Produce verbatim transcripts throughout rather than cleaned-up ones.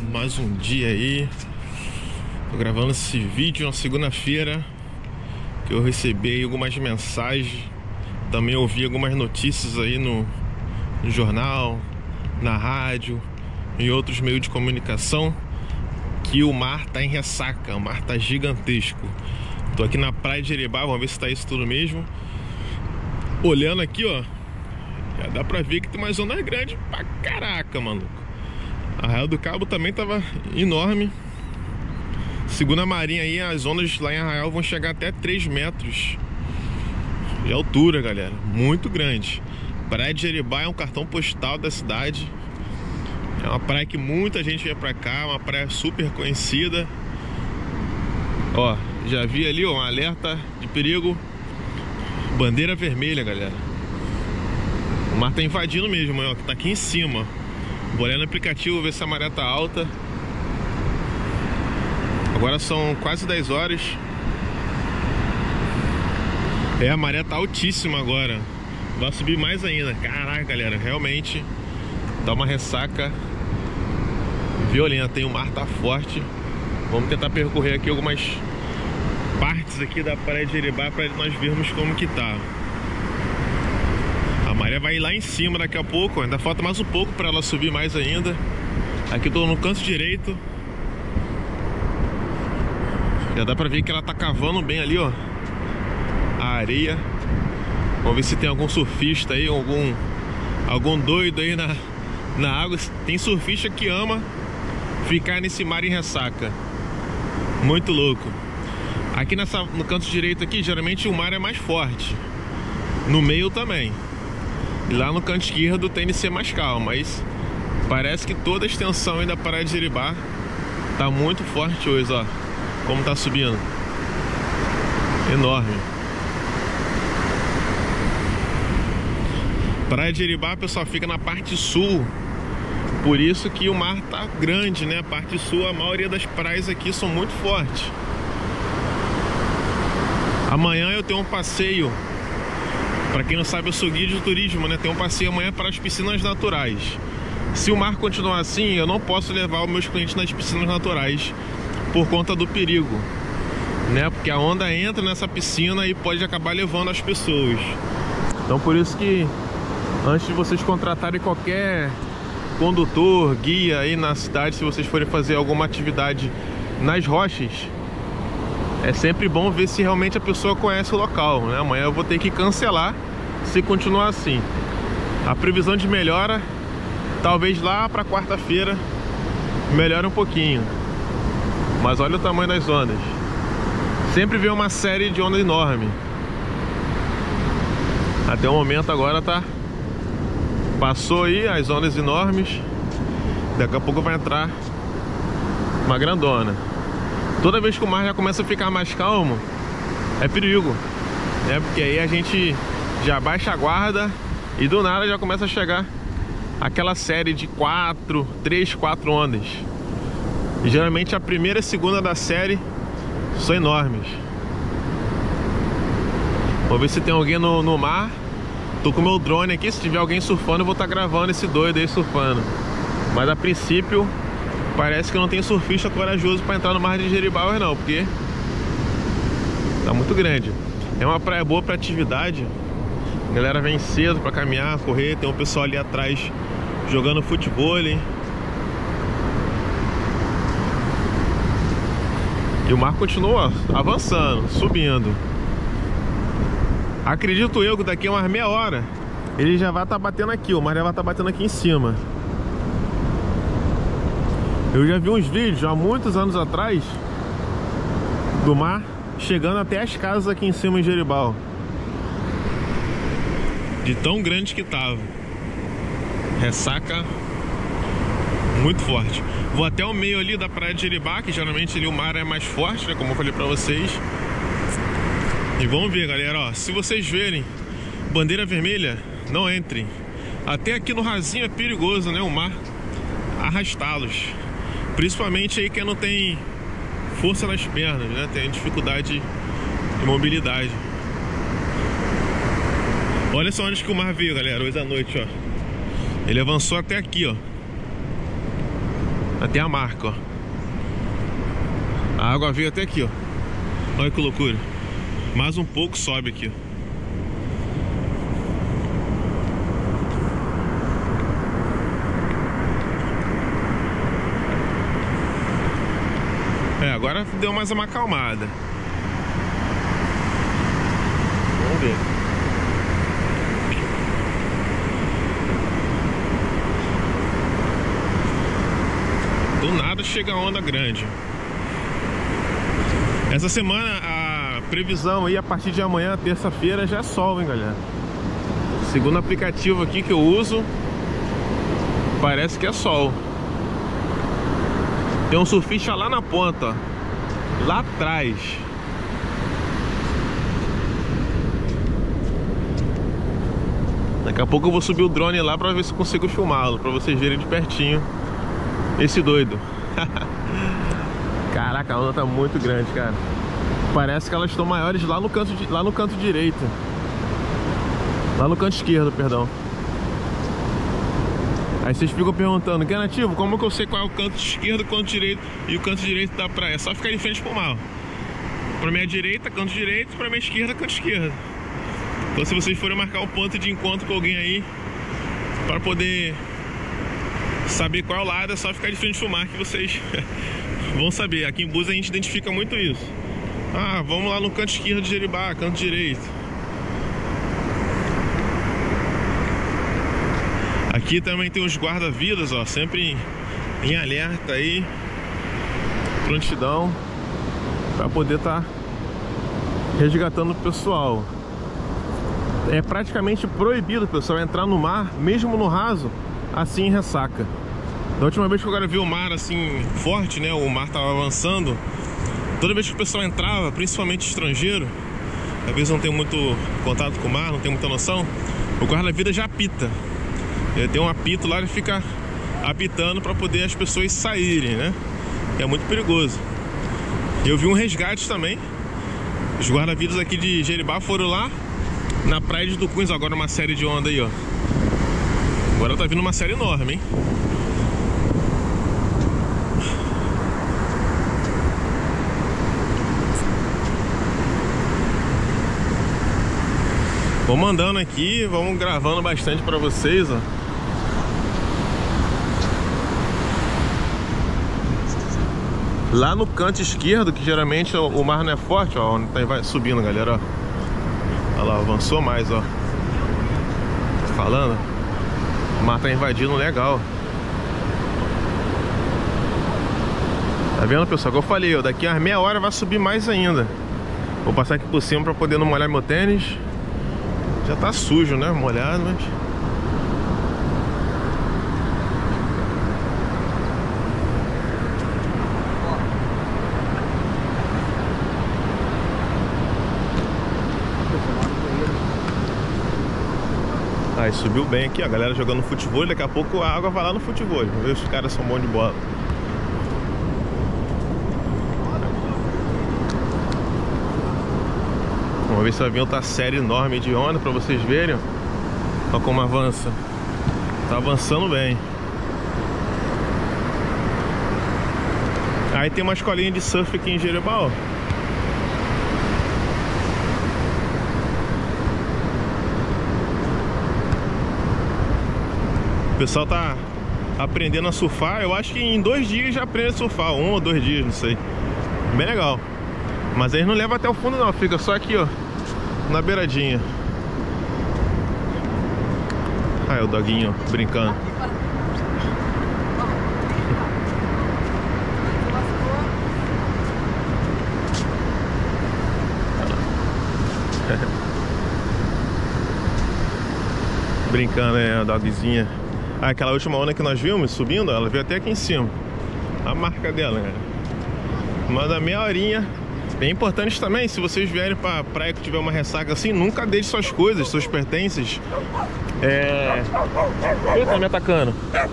mais um dia aí. Tô gravando esse vídeo na segunda-feira, que eu recebi algumas mensagens. Também ouvi algumas notícias aí no, no jornal, na rádio, em outros meios de comunicação, que o mar tá em ressaca, o mar tá gigantesco. Tô aqui na praia de Jeribá, vamos ver se tá isso tudo mesmo. Olhando aqui, ó, já dá pra ver que tem umas ondas grandes pra caraca, maluco. Arraial do Cabo também tava enorme. Segundo a Marinha aí, as ondas lá em Arraial vão chegar até três metros de altura, galera. Muito grande. Praia de Jeribá é um cartão postal da cidade. É uma praia que muita gente vem pra cá, uma praia super conhecida. Ó, já vi ali, ó, um alerta de perigo. Bandeira vermelha, galera. O mar tá invadindo mesmo, ó, que tá aqui em cima. Vou olhar no aplicativo, ver se a maré tá alta. Agora são quase dez horas. É, a maré tá altíssima agora. Vai subir mais ainda. Caraca, galera, realmente dá uma ressaca violenta. Tem o mar tá forte. Vamos tentar percorrer aqui algumas partes aqui da praia de Jeribá para nós vermos como que tá. A maré vai ir lá em cima daqui a pouco. Ainda falta mais um pouco para ela subir mais ainda. Aqui tô no canto direito. Já dá pra ver que ela tá cavando bem ali, ó, a areia. Vamos ver se tem algum surfista aí, algum algum doido aí na, na água. Tem surfista que ama ficar nesse mar em ressaca. Muito louco. Aqui nessa, no canto direito aqui, geralmente o mar é mais forte. No meio também. E lá no canto esquerdo tem de ser mais calmo. Mas parece que toda a extensão aí da praia de Jeribá tá muito forte hoje, ó. Como tá subindo. Enorme. Praia de Jeribá, pessoal, fica na parte sul. Por isso que o mar tá grande, né? A parte sul, a maioria das praias aqui são muito fortes. Amanhã eu tenho um passeio. Pra quem não sabe, eu sou guia de turismo, né? Tem um passeio amanhã para as piscinas naturais. Se o mar continuar assim, eu não posso levar os meus clientes nas piscinas naturais por conta do perigo, né? Porque a onda entra nessa piscina e pode acabar levando as pessoas. Então por isso que antes de vocês contratarem qualquer condutor, guia aí na cidade, se vocês forem fazer alguma atividade nas rochas, é sempre bom ver se realmente a pessoa conhece o local, né? Amanhã eu vou ter que cancelar se continuar assim. A previsão de melhora, talvez lá para quarta-feira melhore um pouquinho. Mas olha o tamanho das ondas. Sempre vem uma série de ondas enorme. Até o momento agora tá... Passou aí as ondas enormes. Daqui a pouco vai entrar uma grandona. Toda vez que o mar já começa a ficar mais calmo, é perigo, né? Porque aí a gente já baixa a guarda e do nada já começa a chegar aquela série de quatro, três, quatro ondas. E geralmente a primeira e a segunda da série são enormes. Vou ver se tem alguém no, no mar. Tô com o meu drone aqui, se tiver alguém surfando eu vou estar gravando esse doido aí surfando. Mas a princípio parece que não tem surfista corajoso para entrar no mar de Jeribá hoje não, porque tá muito grande. É uma praia boa para atividade. A galera vem cedo para caminhar, correr. Tem um pessoal ali atrás jogando futebol, hein? E o mar continua avançando, subindo. Acredito eu que daqui a umas meia hora ele já vai estar batendo aqui, o mar já vai estar batendo aqui em cima. Eu já vi uns vídeos há muitos anos atrás do mar chegando até as casas aqui em cima em Jeribá, de tão grande que tava. Ressaca muito forte. Vou até o meio ali da praia de Jeribá, que geralmente ali o mar é mais forte, né? Como eu falei pra vocês. E vamos ver, galera, ó. Se vocês verem bandeira vermelha, não entrem. Até aqui no rasinho é perigoso, né? O mar arrastá-los. Principalmente aí quem não tem força nas pernas, né? Tem dificuldade de mobilidade. Olha só onde que o mar veio, galera, hoje à noite, ó. Ele avançou até aqui, ó. Até a marca, ó. A água veio até aqui, ó. Olha que loucura. Mais um pouco sobe aqui, ó. É, agora deu mais uma acalmada. Vamos ver. Do nada chega a onda grande. Essa semana a previsão aí a partir de amanhã, terça-feira, já é sol, hein, galera. Segundo o aplicativo aqui que eu uso, parece que é sol. Tem um surfista lá na ponta, ó. Lá atrás. Daqui a pouco eu vou subir o drone lá pra ver se consigo filmá-lo, pra vocês verem de pertinho esse doido. Caraca, a onda tá muito grande, cara. Parece que elas estão maiores lá no canto, lá no canto direito. Lá no canto esquerdo, perdão. Aí vocês ficam perguntando, que é nativo, como que eu sei qual é o canto esquerdo, o canto direito e o canto direito da praia? É só ficar de frente pro mar. Pra minha direita, canto direito, pra minha esquerda, canto esquerdo. Então se vocês forem marcar o ponto de encontro com alguém aí, pra poder saber qual é o lado, é só ficar de frente pro mar que vocês vão saber. Aqui em Búzios a gente identifica muito isso. Ah, vamos lá no canto esquerdo de Jeribá, canto direito. Aqui também tem os guarda-vidas, ó, sempre em, em alerta aí, prontidão, para poder estar tá resgatando o pessoal. É praticamente proibido o pessoal entrar no mar, mesmo no raso, assim em ressaca. Da última vez que eu agora vi o mar assim forte, né, o mar tava avançando, toda vez que o pessoal entrava, principalmente estrangeiro, às vezes não tem muito contato com o mar, não tem muita noção, o guarda-vida já apita. Ele tem um apito lá, ele fica apitando para poder as pessoas saírem, né? É muito perigoso. Eu vi um resgate também. Os guarda-vidas aqui de Jeribá foram lá na praia de Tucuns, agora uma série de onda aí, ó. Agora tá vindo uma série enorme, hein? Vamos andando aqui, vamos gravando bastante pra vocês, ó. Lá no canto esquerdo, que geralmente o mar não é forte, ó, onde tá subindo, galera, ó. Olha lá, avançou mais, ó. Tô falando, o mar tá invadindo legal. Tá vendo, pessoal? Como eu falei, ó, daqui a meia hora vai subir mais ainda. Vou passar aqui por cima pra poder não molhar meu tênis. Já tá sujo, né? Molhado, mas... Aí subiu bem aqui, a galera jogando futebol. Daqui a pouco a água vai lá no futebol. Vamos ver se os caras são bons de bola. Vamos ver se o avião tá série enorme de onda pra vocês verem. Olha como avança. Tá avançando bem. Aí tem uma escolinha de surf aqui em Jeribá, ó. O pessoal tá aprendendo a surfar. Eu acho que em dois dias já aprende a surfar. Um ou dois dias, não sei. Bem legal. Mas eles não levam até o fundo não. Fica só aqui, ó, na beiradinha. Aí o doguinho brincando. Brincando, é, a dogzinha. Ah, aquela última onda que nós vimos subindo, ela veio até aqui em cima. A marca dela, né? Mas a meia horinha. É importante também, se vocês vierem pra praia que tiver uma ressaca assim, nunca deixe suas coisas, seus pertences. É... Ele tá me atacando.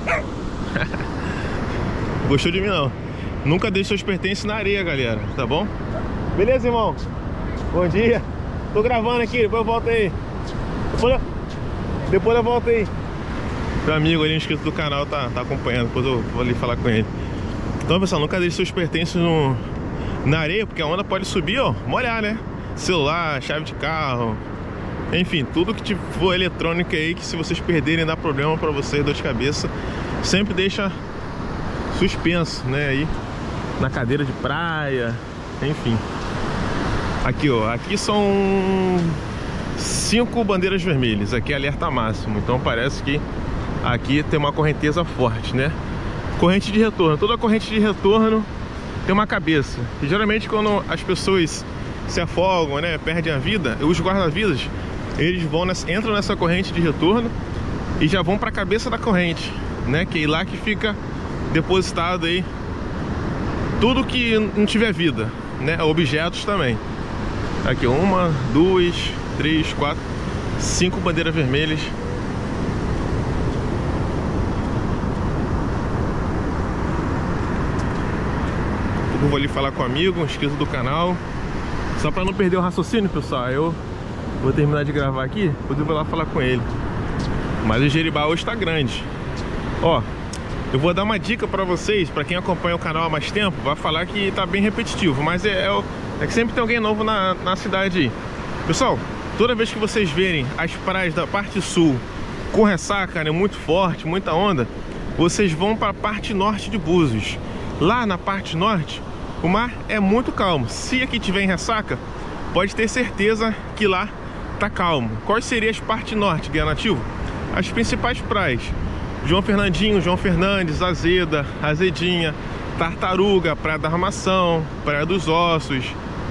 Gostou de mim não. Nunca deixe seus pertences na areia, galera, tá bom? Beleza, irmão? Bom dia. Tô gravando aqui, depois eu volto aí. Depois eu, depois eu volto aí. Meu amigo ali, inscrito do canal, tá, tá acompanhando. Depois eu vou ali falar com ele. Então, pessoal, nunca deixe seus pertences no, na areia, porque a onda pode subir, ó, molhar, né? Celular, chave de carro, enfim, tudo que for eletrônica aí, que se vocês perderem dá problema pra vocês, dor de cabeça, sempre deixa suspenso, né? Aí na cadeira de praia, enfim. Aqui, ó, aqui são cinco bandeiras vermelhas, aqui é alerta máximo, então parece que aqui tem uma correnteza forte, né? Corrente de retorno, toda corrente de retorno tem uma cabeça, e geralmente quando as pessoas se afogam, né, perdem a vida, os guarda-vidas, eles vão nessa, entram nessa corrente de retorno e já vão para a cabeça da corrente, né, que é lá que fica depositado aí tudo que não tiver vida, né, objetos também. Aqui, uma, duas, três, quatro, cinco bandeiras vermelhas. Eu vou ali falar com um amigo, um inscrito do canal. Só para não perder o raciocínio, pessoal, eu vou terminar de gravar aqui, depois eu vou lá falar com ele. Mas o Jeribá hoje tá grande. Ó, eu vou dar uma dica para vocês, para quem acompanha o canal há mais tempo, vai falar que tá bem repetitivo, mas é, é, é que sempre tem alguém novo na, na cidade aí. Pessoal, toda vez que vocês verem as praias da parte sul com ressaca, né, muito forte, muita onda, vocês vão para a parte norte de Búzios. Lá na parte norte, o mar é muito calmo. Se aqui tiver em ressaca, pode ter certeza que lá tá calmo. Quais seriam as partes norte, Guia Nativo? As principais praias: João Fernandinho, João Fernandes, Azeda, Azedinha, Tartaruga, Praia da Armação, Praia dos Ossos,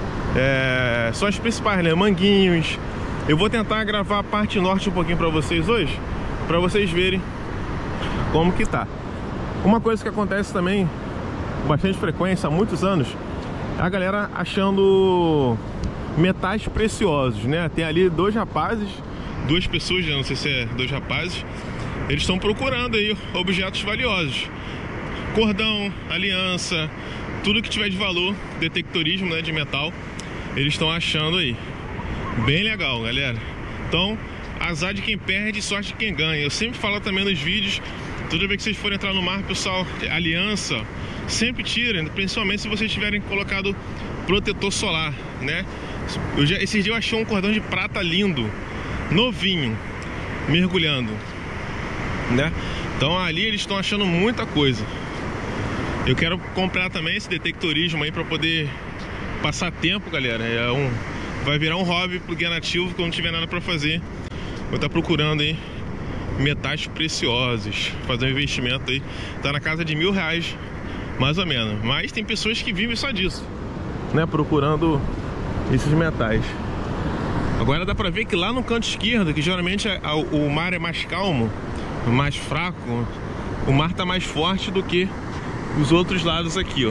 é, são as principais, né? Manguinhos. Eu vou tentar gravar a parte norte um pouquinho para vocês hoje, para vocês verem como que tá. Uma coisa que acontece também com bastante frequência há muitos anos, a galera achando metais preciosos, né? Tem ali dois rapazes, duas pessoas, não sei se é dois rapazes, eles estão procurando aí objetos valiosos, cordão, aliança, tudo que tiver de valor, detectorismo, né, de metal, eles estão achando aí. Bem legal, galera. Então, azar de quem perde, sorte de quem ganha. Eu sempre falo também nos vídeos, toda vez que vocês forem entrar no mar, pessoal, aliança, sempre tirem, principalmente se vocês tiverem colocado protetor solar, né? Eu já, esses dias eu achei um cordão de prata lindo, novinho, mergulhando, né? Então ali eles estão achando muita coisa. Eu quero comprar também esse detectorismo aí para poder passar tempo, galera. É um, vai virar um hobby pro Guia Nativo quando não tiver nada para fazer. Vou estar procurando aí metais preciosos, fazer um investimento aí. Tá na casa de mil reais, mais ou menos. Mas tem pessoas que vivem só disso, né? Procurando esses metais. Agora dá pra ver que lá no canto esquerdo, que geralmente é, a, o mar é mais calmo, mais fraco, o mar tá mais forte do que os outros lados aqui, ó.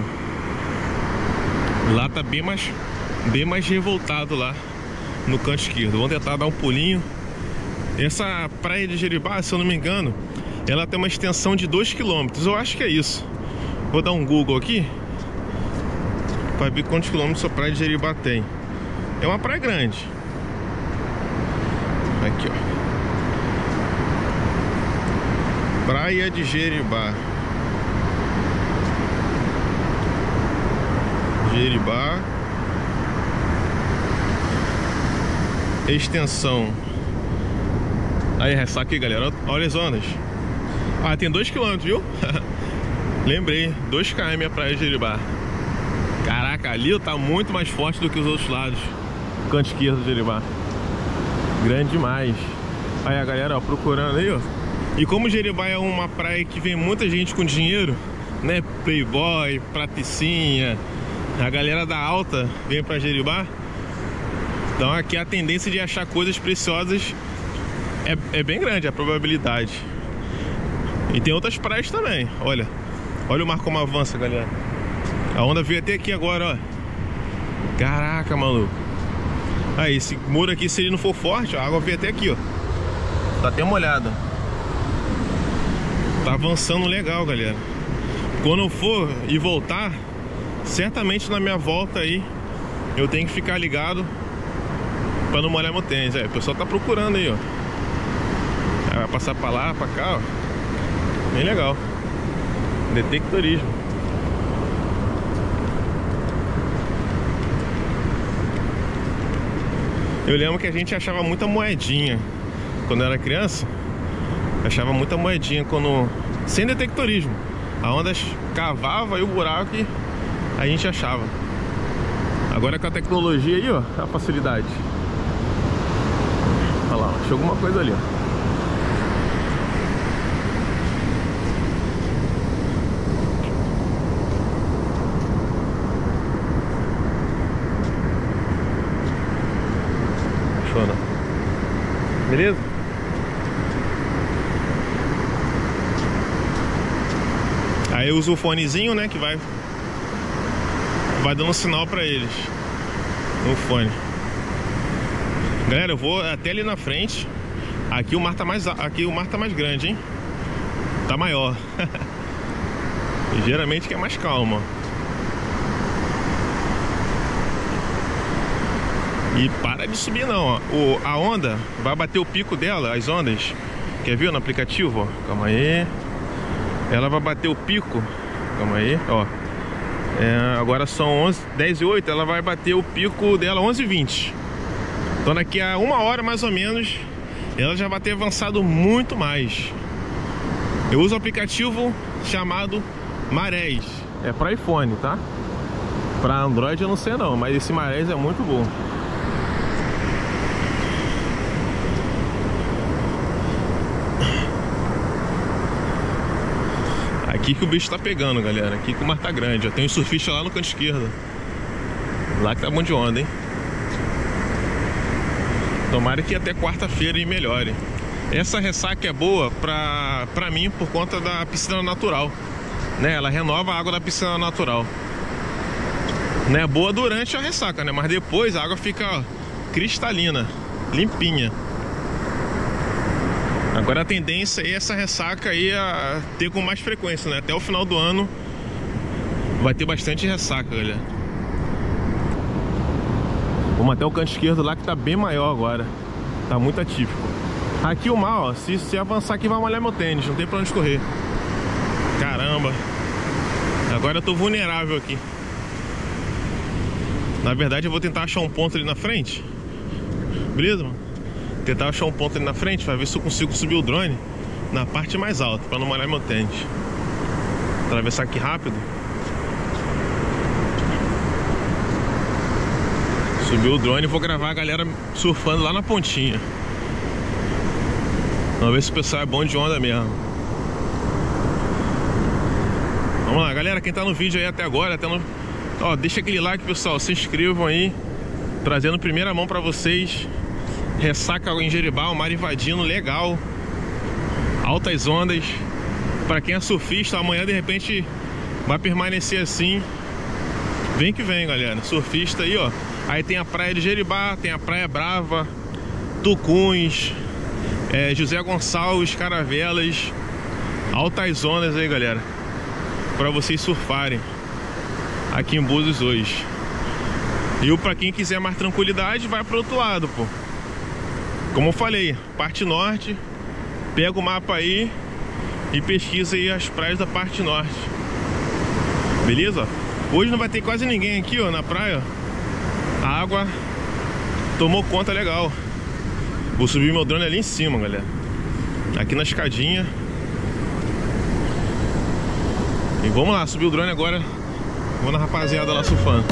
Lá tá bem mais, bem mais revoltado lá no canto esquerdo. Vamos tentar dar um pulinho. Essa praia de Jeribá, se eu não me engano, ela tem uma extensão de dois quilômetros. Eu acho que é isso. Vou dar um Google aqui para ver quantos quilômetros a praia de Jeribá tem. É uma praia grande. Aqui, ó. Praia de Jeribá. Jeribá. Extensão. Aí, ressaca aqui, galera. Olha as ondas. Ah, tem dois quilômetros, viu? Lembrei, dois quilômetros a praia de Jeribá. Caraca, ali tá muito mais forte do que os outros lados. Canto esquerdo de Jeribá. Grande demais. Aí a galera, ó, procurando aí, ó. E como Jeribá é uma praia que vem muita gente com dinheiro, né? Playboy, Patricinha, a galera da alta vem pra Jeribá. Então aqui a tendência de achar coisas preciosas é, é bem grande, a probabilidade. E tem outras praias também, olha. Olha o mar como avança, galera. A onda veio até aqui agora, ó. Caraca, maluco. Aí, esse muro aqui, se ele não for forte, ó, a água veio até aqui, ó. Tá até molhada. Tá avançando legal, galera. Quando eu for e voltar, certamente na minha volta aí eu tenho que ficar ligado pra não molhar meu tênis. É, o pessoal tá procurando aí, ó. Vai passar pra lá, pra cá, ó. Bem legal. Detectorismo. Eu lembro que a gente achava muita moedinha quando eu era criança. Achava muita moedinha quando... sem detectorismo. A onda cavava e o buraco e a gente achava. Agora com a tecnologia aí, ó, a facilidade. Olha lá, achou alguma coisa ali, ó. Achou, né? Beleza? Aí eu uso o fonezinho, né, que vai vai dando sinal pra eles no fone. Galera, eu vou até ali na frente. Aqui o mar tá mais aqui o mar tá mais grande, hein? Tá maior. Geralmente que é mais calmo. E para de subir não, ó. O, a onda vai bater o pico dela, as ondas. Quer ver no aplicativo, ó? Calma aí. Ela vai bater o pico. Calma aí, ó. É, agora são onze, dez e oito. Ela vai bater o pico dela onze e vinte. Então daqui a uma hora mais ou menos ela já vai ter avançado muito mais. Eu uso um aplicativo chamado Marés. É para iPhone, tá? Para Android eu não sei não, mas esse Marés é muito bom. Aqui que o bicho tá pegando, galera. Aqui que o mar tá grande. Tem um surfista lá no canto esquerdo. Lá que tá bom de onda, hein? Tomara que até quarta-feira e melhore. Essa ressaca é boa pra, pra mim por conta da piscina natural, né? Ela renova a água da piscina natural. Não é boa durante a ressaca, né? Mas depois a água fica, ó, cristalina, limpinha. Agora a tendência é essa ressaca aí a ter com mais frequência, né? Até o final do ano vai ter bastante ressaca, galera. Vamos até o canto esquerdo lá que tá bem maior agora. Tá muito atípico. Aqui o mar, ó, se, se avançar aqui vai molhar meu tênis, não tem pra onde correr. Caramba. Agora eu tô vulnerável aqui. Na verdade eu vou tentar achar um ponto ali na frente. Beleza, mano? Tentar achar um ponto ali na frente pra ver se eu consigo subir o drone na parte mais alta, pra não molhar meu tênis. Atravessar aqui rápido. Subir o drone e vou gravar a galera surfando lá na pontinha. Vamos ver se o pessoal é bom de onda mesmo. Vamos lá, galera, quem tá no vídeo aí até agora, até no... Ó, deixa aquele like, pessoal, se inscrevam aí, trazendo primeira mão pra vocês. Ressaca em Jeribá, o mar invadindo, legal. Altas ondas. Pra quem é surfista, amanhã de repente vai permanecer assim. Vem que vem, galera. Surfista aí, ó. Aí tem a praia de Jeribá, tem a Praia Brava, Tucuns, é, José Gonçalves, Caravelas. Altas ondas aí, galera, pra vocês surfarem aqui em Búzios hoje. E pra quem quiser mais tranquilidade, vai pro outro lado, pô. Como eu falei, parte norte. Pega o mapa aí e pesquisa aí as praias da parte norte. Beleza? Hoje não vai ter quase ninguém aqui, ó, na praia. A água tomou conta legal. Vou subir meu drone ali em cima, galera. Aqui na escadinha. E vamos lá, subir o drone agora. Vou na rapaziada lá surfando.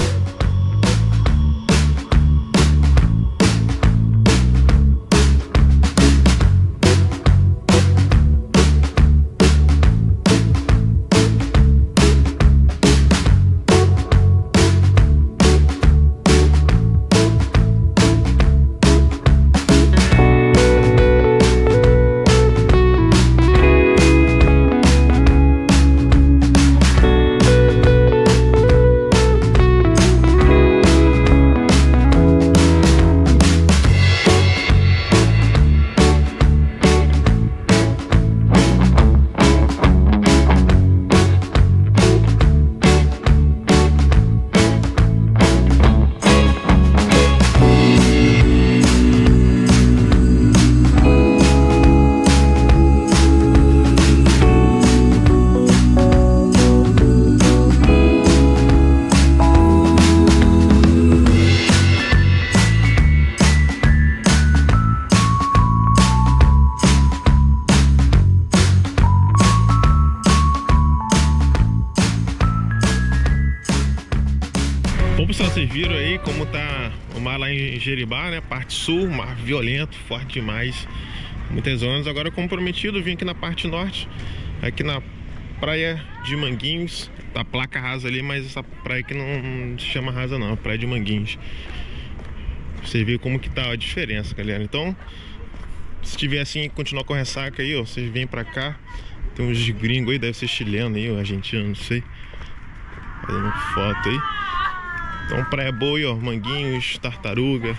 vocês viram aí como tá o mar lá em Jeribá, né? Parte sul, mar violento, forte demais, muitas ondas. Agora, como prometido, vim aqui na parte norte, aqui na praia de Manguinhos. Tá placa rasa ali, mas essa praia aqui não se chama rasa não, é praia de Manguinhos. Você vê como que tá a diferença, galera. Então, se tiver assim, continuar com ressaca aí, ó, vocês vêm pra cá. Tem uns gringos aí, deve ser chileno aí, ou argentino, não sei, fazendo foto aí. Então, praia boa aí, ó, Manguinhos, Tartaruga,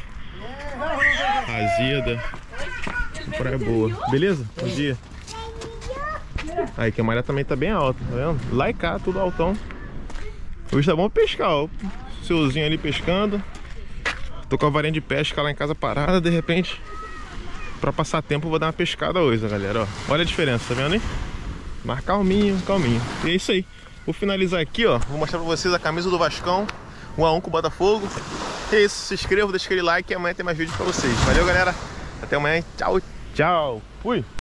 Azeda. Praia boa, beleza? Bom dia. Aí que a maré também tá bem alta, tá vendo? Lá e cá, tudo altão. Hoje tá bom pescar, ó. Seuzinho ali pescando. Tô com a varinha de pesca lá em casa parada, de repente, pra passar tempo, eu vou dar uma pescada hoje, galera, ó. Olha a diferença, tá vendo aí? Mar calminho, calminho. E é isso aí. Vou finalizar aqui, ó. Vou mostrar pra vocês a camisa do Vascão, um a um com o Botafogo. E é isso, se inscreva, deixa aquele like e amanhã tem mais vídeos pra vocês. Valeu, galera. Até amanhã. Tchau, tchau. Fui.